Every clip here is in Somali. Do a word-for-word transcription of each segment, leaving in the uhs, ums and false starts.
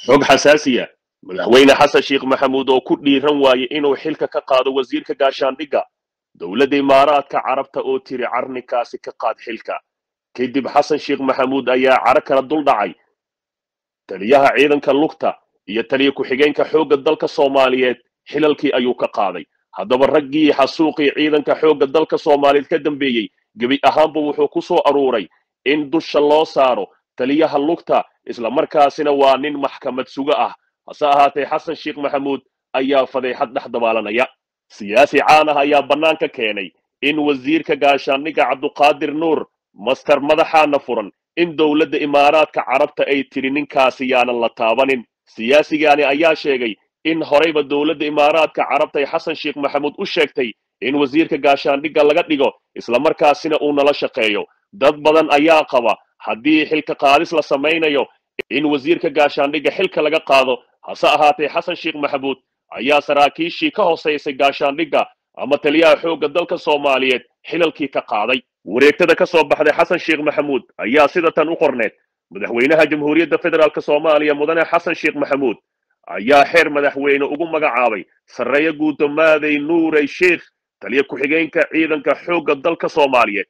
xog xasaasiya madaxweyne xasan sheekh maxamuud oo ku dhiiran waayay inuu xilka ka qaado wasiirka gaashaandhigga dowladda imaaraadka carabta oo tiri carnikaasi ka qaad xilka kadib xasan sheekh maxamuud ayaa caro kala dul dhacay taliyaha ciidanka lugta iyo taliya ku-xigeenka xoogga dalka Soomaaliyeed xilalkii ayuu ka qaaday haddaba raggii xasuuqii ciidanka xoogga dalka Soomaaliyeed ka dambeeyay gabi ahaanba wuxuu ku soo aruuray in dusha loo saaro taliyaha lugta isla markaasina waa nin maxkamad suga ah hase ahaatee xasan sheekh maxamuud ayaa fadeexad dhex dabaalanaya siyaasi caan ah ayaa bannaanka keenay in wasiirka gaashaandhigga cabduqaadir nuur master madaxaana furan in dowladda imaaraadka carabta ay tiri ninkaasi yaanan la taabanin siyaasigani ayaa sheegay in horeyba dowladda imaaraadka carabta ay xasan sheekh maxamuud u sheegtay in wasiirka gaashaandhigga laga dhigo isla markaasina uu nala shaqeeyo dad badan ayaa qaba haddii xilka qaadis la samaynayo in wasiirka gaashaandhigga xilka laga qaado hase ahaatee xasan sheekh maxamuud ayaa saraakiishii ka hooseysay gaashaandhigga ama taliyaha xoogga dalka Soomaaliyeed xilalkii ka qaaday wareegtada ka soo baxday xasan sheekh maxamuud ayaa sida tan u qorneed madaxweynaha jamhuuriyadda federaalka Soomaaliya mudane xasan sheekh maxamuud ayaa xeer madaxweyne ugu magacaabay sareeyo guutamaaday nuuray sheekh taliya ku-xigeenka ciidanka xoogga dalka Soomaaliyeed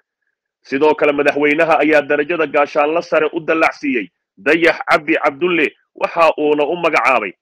sidoo kale madaxweynaha ayaa darajada gaashaanla sare u dallacsiiyay dayax cabdi cabdulle waxa uuna u magacaabay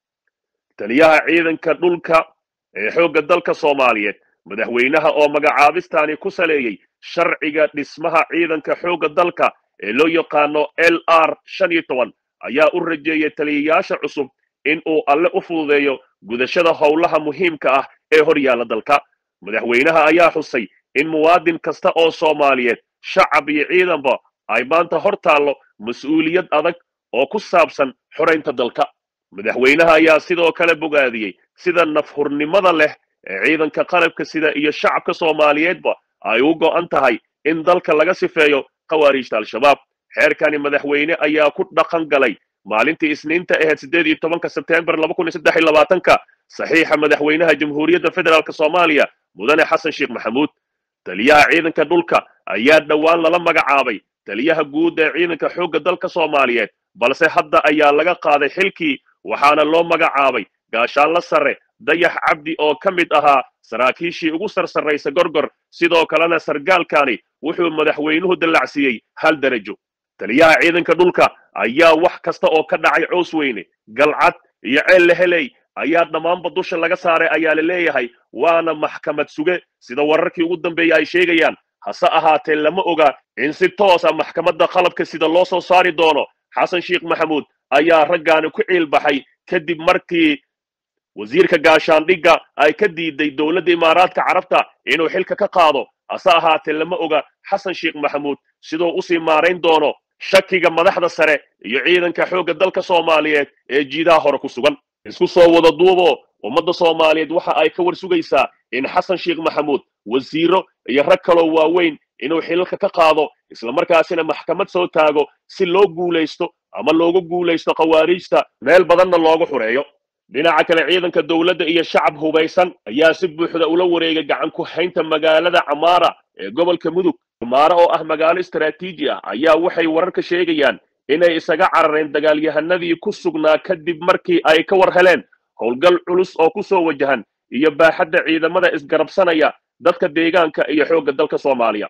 taliyaha ciidanka dhulka ee xoogga dalka Soomaaliyeed madaxweynaha oo magacaabistaani ku saleeyay sharciga dhismaha ciidanka xoogga dalka ee loo yaqaano L R shan iyo toban ayaa u rajeeyay taliyayaasha cusub in uu alle u fududeeyo gudashada howlaha muhiimka ah ee hor yaalla dalka madaxweynaha ayaa xusay in muwaadin kasta oo Soomaaliyeed shacab iyo ciidanba ay maanta hor taallo mas'uuliyad adag oo ku saabsan xoreynta dalka madaxweynaha ayaa sidoo kale bogaadiyay sida nafhurnimada leh ee ciidanka qalabka sida iyo shacabka Soomaaliyeedba ay u go'an tahay in dalka laga sifeeyo qawaariijta al-shabaab xeerkani madaxweyne ayaa ku dhaqan galay maalintii isniinta ahayd sideed iyo tobanka Sebtembar laba kun iyo saddex iyo labaatan saxiixa madaxweynaha jamhuuriyadda federaalka Soomaaliya mudane xasan sheekh maxamuud taliyaha ciidanka dhulka ayaa dhawaan lala magacaabay taliyaha guud ee ciidanka xoogga dalka Soomaaliyeed balse hadda ayaa laga qaaday xilkii waxaana loo magacaabay gaashaanla sare dayax cabdi oo ka mid ahaa saraakiishii ugu sarsaraysa gorgor sidoo kalena sargaalkani wuxuu madaxweynuhu dallacsiiyey hal darajo taliyaha ciidanka dhulka ayaa wax kasta oo ka dhacay coos weyne galcad iyo ceel la helay ayaa dhammaanba dusha laga saaray ayaa la leeyahay waana maxkamad suge sida wararkii ugu dambeeyay ay sheegayaan hase ahaatee lama oga in si toos ah maxkamadda qalabka sida loo soo saari doono xasan sheekh maxamuud ayaa raggaani ku ciil baxay kadib markii wasiirka gaashaandhigga ay ka diiday dowladda imaaraadka carabta inuu xilka ka qaado hase ahaatee lama oga xasan sheekh maxamuud sidoo u sii maarayn doono shakiga madaxda sare iyo ciidanka xoogga dalka Soomaaliyeed ee jiidaha hore ku sugan isku soo wada duubo ummadda Soomaaliyeed waxa ay ka warsugaysaa in xasan sheekh maxamuud wasiiro iyo rag kale oo waaweyn inuu xilka ka qaado isla markaasina maxkamad soo taago si loo guuleysto ama loogu guuleysto qawaariijta meel badanna loogu xureeyo dhinaca kale ciidanka dowladda iyo shacab hubaysan ayaa si buuxda ula wareegay gacan ku haynta magaalada Camaara ee gobolka Mudug Camaara oo ah magaalo istiraatiiji ah ayaa waxay wararka sheegayaan inay isaga carareen dagaalyahanadii ku sugnaa kadib markii ay ka war heleen howlgal culus oo ku soo wajahan iyo baaxadda ciidamada isgarabsanaya dadka deegaanka iyo xoogga dalka Soomaaliya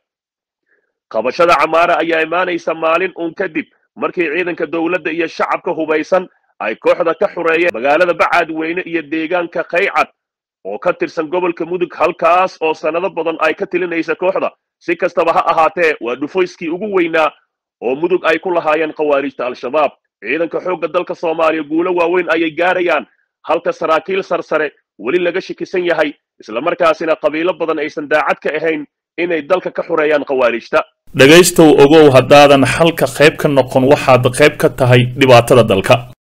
qabashada Camaara ayaa imaanaysa maalin uun kadib markii ciidanka dowladda iyo shacabka hubaysan ay kooxda ka xureeyeen magaalada Bacaad Weyne iyo deegaanka Qaycad oo ka tirsan gobolka Mudug halkaas oo sanado badan ay ka tilinaysa kooxda si kastaba ha ahaatee waa dhufayskii ugu weynaa oo Mudug ay ku lahaayeen qawaariijta al-shabaab ciidanka xoogga dalka Soomaaliya guulo waaweyn ayay gaarayaan halka saraakiil sarsare wali laga shakisan yahay isla markaasina qabiilo badan aysan daacad ka ahayn inay dalka ka xureeyaan qawaariijta dhagaystow ogow haddaadan xalka qayb ka noqon waxaad qayb ka tahay dhibaatada dalka.